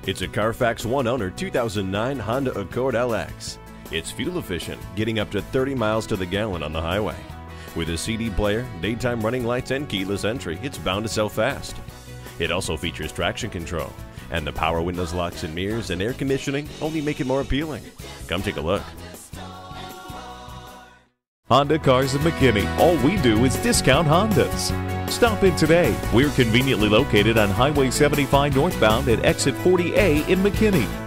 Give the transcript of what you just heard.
It's a Carfax one-owner 2009 Honda Accord LX. It's fuel efficient, getting up to 30 miles to the gallon on the highway. With a CD player, daytime running lights, and keyless entry, it's bound to sell fast. It also features traction control, and the power windows, locks and mirrors, and air conditioning only make it more appealing. Come take a look. Honda Cars of McKinney. All we do is discount Hondas. Stop in today. We're conveniently located on Highway 75 northbound at exit 40A in McKinney.